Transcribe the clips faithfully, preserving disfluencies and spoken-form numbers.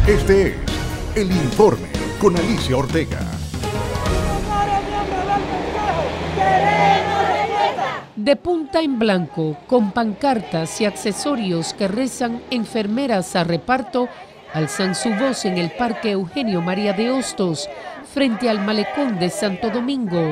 Este es El Informe con Alicia Ortega. De punta en blanco, con pancartas y accesorios que rezan enfermeras a reparto, alzan su voz en el Parque Eugenio María de Hostos, frente al Malecón de Santo Domingo.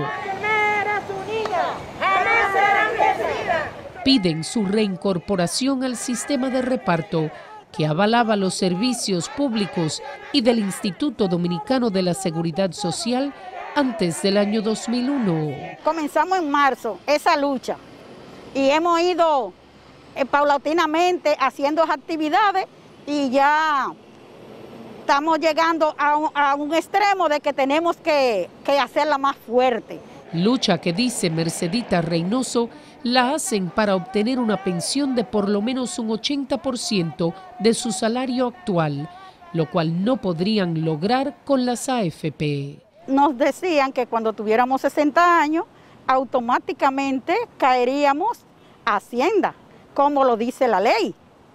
Piden su reincorporación al sistema de reparto que avalaba los servicios públicos y del Instituto Dominicano de la Seguridad Social antes del año dos mil uno. Comenzamos en marzo esa lucha y hemos ido eh, paulatinamente haciendo actividades y ya estamos llegando a un, a un extremo de que tenemos que, que hacerla más fuerte. Lucha que, dice Mercedita Reynoso, la hacen para obtener una pensión de por lo menos un ochenta por ciento de su salario actual, lo cual no podrían lograr con las A F P. Nos decían que cuando tuviéramos sesenta años, automáticamente caeríamos a Hacienda, como lo dice la ley,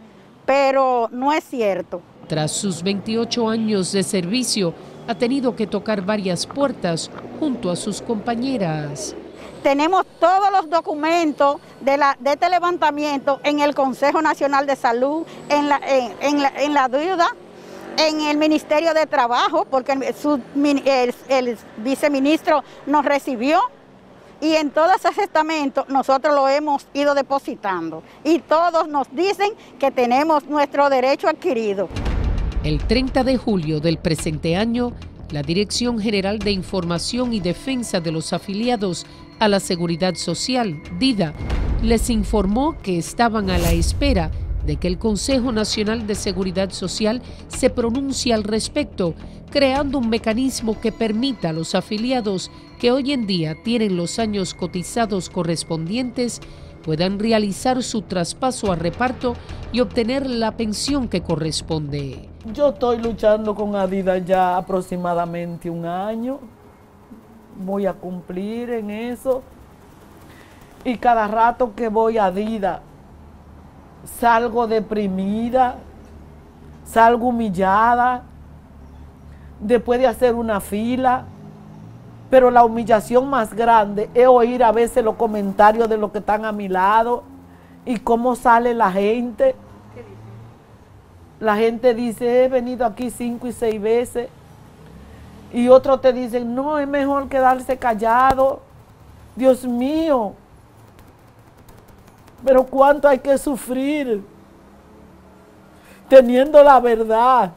pero no es cierto. Tras sus veintiocho años de servicio, ha tenido que tocar varias puertas junto a sus compañeras. Tenemos todos los documentos de, la, de este levantamiento en el Consejo Nacional de Salud, en la, en, en la, en la deuda, en el Ministerio de Trabajo, porque el, su, el, el viceministro nos recibió, y en todos esos estamentos nosotros lo hemos ido depositando, y todos nos dicen que tenemos nuestro derecho adquirido. El treinta de julio del presente año, la Dirección General de Información y Defensa de los Afiliados a la Seguridad Social, DIDA, les informó que estaban a la espera de que el Consejo Nacional de Seguridad Social se pronuncie al respecto, creando un mecanismo que permita a los afiliados que hoy en día tienen los años cotizados correspondientes puedan realizar su traspaso a reparto y obtener la pensión que corresponde. Yo estoy luchando con Adidas ya aproximadamente un año, voy a cumplir en eso, y cada rato que voy a Adidas salgo deprimida, salgo humillada, después de hacer una fila, pero la humillación más grande es oír a veces los comentarios de los que están a mi lado y cómo sale la gente. La gente dice, he venido aquí cinco y seis veces, y otros te dicen, no, es mejor quedarse callado. Dios mío, pero cuánto hay que sufrir teniendo la verdad.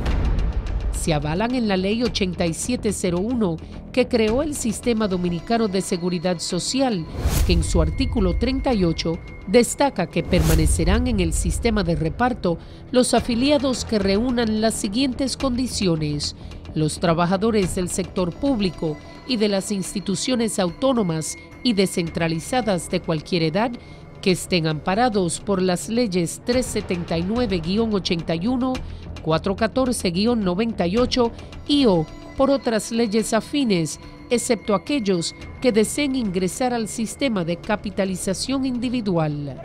Se avalan en la Ley ochenta y siete cero uno, que creó el Sistema Dominicano de Seguridad Social, que en su artículo treinta y ocho destaca que permanecerán en el sistema de reparto los afiliados que reúnan las siguientes condiciones: los trabajadores del sector público y de las instituciones autónomas y descentralizadas de cualquier edad, que estén amparados por las leyes trescientos setenta y nueve guión ochenta y uno, cuatrocientos catorce guión noventa y ocho y o por otras leyes afines, excepto aquellos que deseen ingresar al sistema de capitalización individual.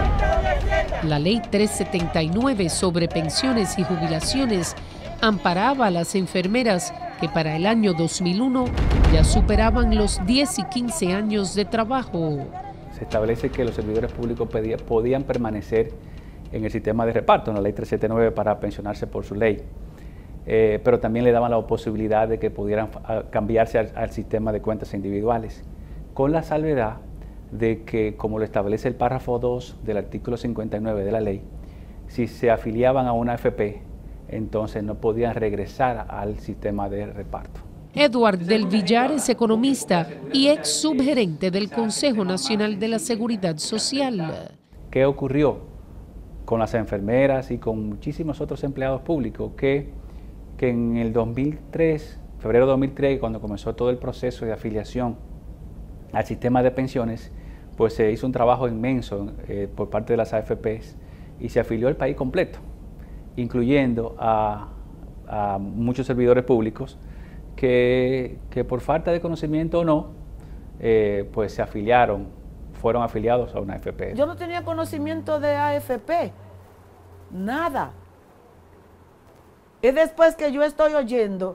La Ley trescientos setenta y nueve sobre pensiones y jubilaciones amparaba a las enfermeras que para el año dos mil uno ya superaban los diez y quince años de trabajo. Se establece que los servidores públicos podían permanecer en el sistema de reparto, en la Ley trescientos setenta y nueve, para pensionarse por su ley. Eh, pero también le daban la posibilidad de que pudieran cambiarse al, al sistema de cuentas individuales, con la salvedad de que, como lo establece el párrafo dos del artículo cincuenta y nueve de la ley, si se afiliaban a una A F P, entonces no podían regresar al sistema de reparto. Edward del Villar es economista y ex subgerente del Consejo Nacional de la Seguridad Social. ¿Qué ocurrió con las enfermeras y con muchísimos otros empleados públicos? Que, que en el dos mil tres, febrero de dos mil tres, cuando comenzó todo el proceso de afiliación al sistema de pensiones, pues se hizo un trabajo inmenso eh, por parte de las A F Pes y se afilió el país completo, incluyendo a, a muchos servidores públicos que, que por falta de conocimiento o no, eh, pues se afiliaron, fueron afiliados a una A F P. Yo no tenía conocimiento de A F P, nada. Es después que yo estoy oyendo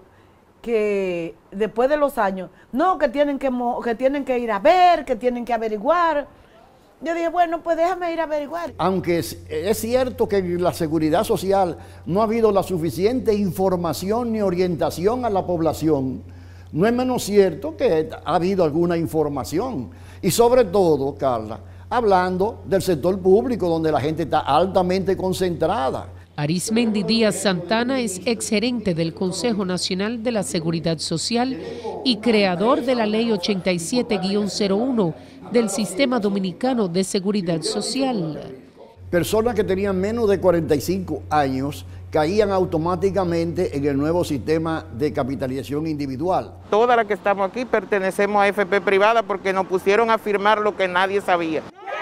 que después de los años, no, que tienen que, que tienen que ir a ver, que tienen que averiguar. Yo dije, bueno, pues déjame ir a averiguar. Aunque es, es cierto que en la seguridad social no ha habido la suficiente información ni orientación a la población, no es menos cierto que ha habido alguna información. Y sobre todo, Carla, hablando del sector público, donde la gente está altamente concentrada. Arismendi Díaz Santana es exgerente del Consejo Nacional de la Seguridad Social y creador de la Ley ochenta y siete guión cero uno del Sistema Dominicano de Seguridad Social. Personas que tenían menos de cuarenta y cinco años caían automáticamente en el nuevo sistema de capitalización individual. Todas las que estamos aquí pertenecemos a F P privada porque nos pusieron a firmar lo que nadie sabía.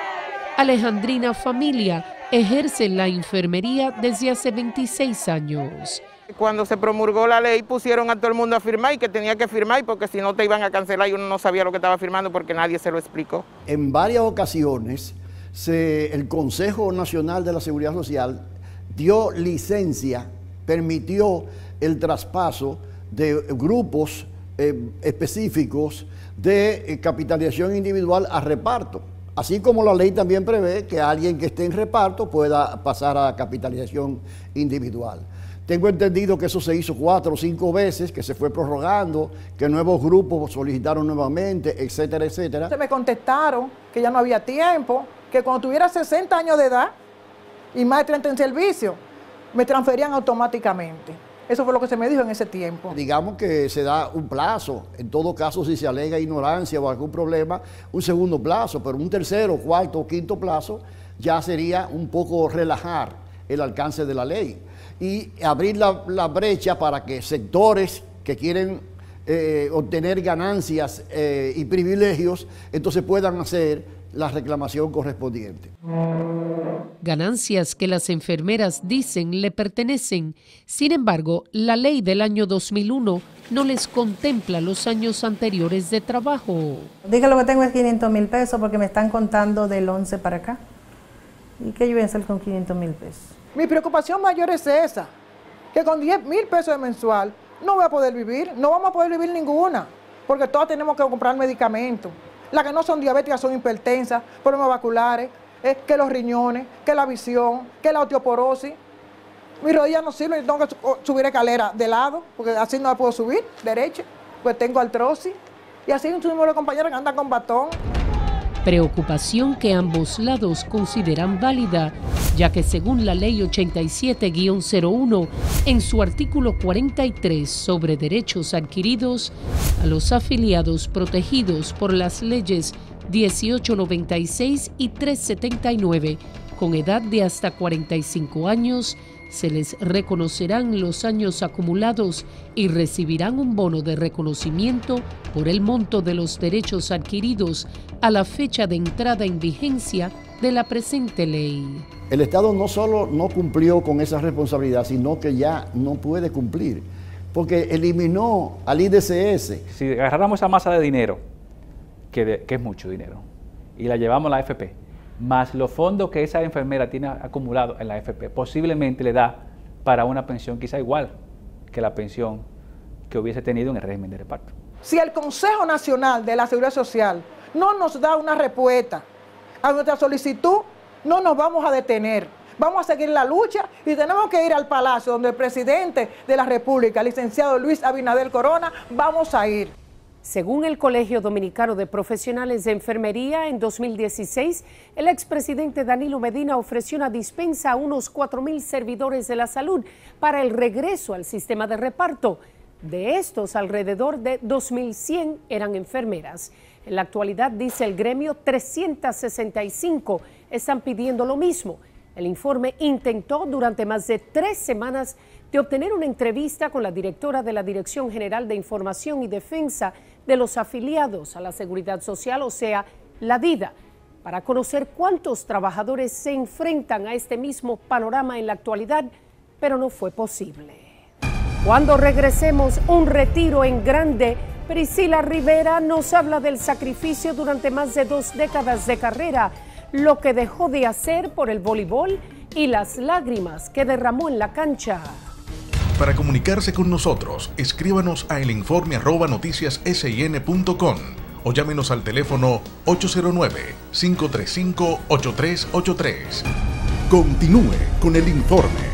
Alejandrina Familia ejerce la enfermería desde hace veintiséis años. Cuando se promulgó la ley pusieron a todo el mundo a firmar y que tenía que firmar porque si no te iban a cancelar y uno no sabía lo que estaba firmando porque nadie se lo explicó. En varias ocasiones se, el Consejo Nacional de la Seguridad Social dio licencia, permitió el traspaso de grupos eh, específicos de eh, capitalización individual a reparto. Así como la ley también prevé que alguien que esté en reparto pueda pasar a capitalización individual. Tengo entendido que eso se hizo cuatro o cinco veces, que se fue prorrogando, que nuevos grupos solicitaron nuevamente, etcétera, etcétera. Se me contestaron que ya no había tiempo, que cuando tuviera sesenta años de edad y más de treinta en servicio, me transferían automáticamente. Eso fue lo que se me dijo en ese tiempo. Digamos que se da un plazo, en todo caso si se alega ignorancia o algún problema, un segundo plazo, pero un tercero, cuarto o quinto plazo ya sería un poco relajar el alcance de la ley y abrir la, la brecha para que sectores que quieren eh, obtener ganancias eh, y privilegios, entonces puedan hacer la reclamación correspondiente. Ganancias que las enfermeras dicen le pertenecen. Sin embargo, la ley del año dos mil uno no les contempla los años anteriores de trabajo. Dije lo que tengo es quinientos mil pesos porque me están contando del once para acá. ¿Y qué yo voy a hacer con quinientos mil pesos? Mi preocupación mayor es esa, que con diez mil pesos de mensual no voy a poder vivir, no vamos a poder vivir ninguna, porque todas tenemos que comprar medicamentos. Las que no son diabéticas son hipertensas, problemas vasculares, eh, que los riñones, que la visión, que la osteoporosis. Mi rodilla no sirve, tengo que subir escalera de lado, porque así no la puedo subir, derecha, pues tengo artrosis. Y así un número de compañeros que andan con batón. Preocupación que ambos lados consideran válida, ya que según la Ley ochenta y siete guión cero uno, en su artículo cuarenta y tres sobre derechos adquiridos, a los afiliados protegidos por las leyes dieciocho noventa y seis y trescientos setenta y nueve, con edad de hasta cuarenta y cinco años, se les reconocerán los años acumulados y recibirán un bono de reconocimiento por el monto de los derechos adquiridos a la fecha de entrada en vigencia de la presente ley. El Estado no solo no cumplió con esa responsabilidad, sino que ya no puede cumplir, porque eliminó al I D C S. Si agarráramos esa masa de dinero, que, de, que es mucho dinero, y la llevamos a la A F P, más los fondos que esa enfermera tiene acumulados en la A F P, posiblemente le da para una pensión quizá igual que la pensión que hubiese tenido en el régimen de reparto. Si el Consejo Nacional de la Seguridad Social no nos da una respuesta a nuestra solicitud, no nos vamos a detener. Vamos a seguir la lucha y tenemos que ir al Palacio donde el presidente de la República, licenciado Luis Abinader Corona, vamos a ir. Según el Colegio Dominicano de Profesionales de Enfermería, en dos mil dieciséis, el expresidente Danilo Medina ofreció una dispensa a unos cuatro mil servidores de la salud para el regreso al sistema de reparto. De estos, alrededor de dos mil cien eran enfermeras. En la actualidad, dice el gremio, trescientas sesenta y cinco están pidiendo lo mismo. El informe intentó durante más de tres semanas de obtener una entrevista con la directora de la Dirección General de Información y Defensa de los afiliados a la Seguridad Social, o sea, la DIDA, para conocer cuántos trabajadores se enfrentan a este mismo panorama en la actualidad, pero no fue posible. Cuando regresemos, un retiro en grande. Priscila Rivera nos habla del sacrificio durante más de dos décadas de carrera, lo que dejó de hacer por el voleibol y las lágrimas que derramó en la cancha. Para comunicarse con nosotros, escríbanos a elinforme arroba noticias sin punto com o llámenos al teléfono ocho cero nueve, cinco tres cinco, ocho tres ocho tres. Continúe con el informe.